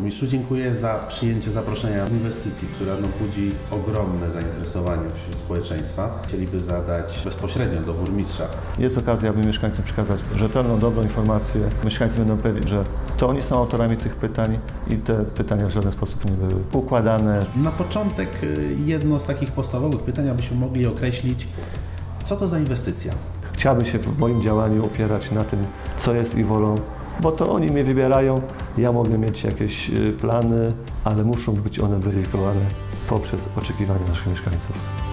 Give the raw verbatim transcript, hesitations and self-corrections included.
burmistrzu, dziękuję za przyjęcie zaproszenia inwestycji, która no, budzi ogromne zainteresowanie wśród społeczeństwa. Chcieliby zadać bezpośrednio do burmistrza. Jest okazja, aby mieszkańcom przekazać rzetelną, dobrą informację. Mieszkańcy będą pewni, że to oni są autorami tych pytań i te pytania w żaden sposób nie były układane. Na początek jedno z takich podstawowych pytań, abyśmy mogli określić, co to za inwestycja. Chciałbym się w moim działaniu opierać na tym, co jest ich wolą, bo to oni mnie wybierają. Ja mogę mieć jakieś plany, ale muszą być one weryfikowane poprzez oczekiwania naszych mieszkańców.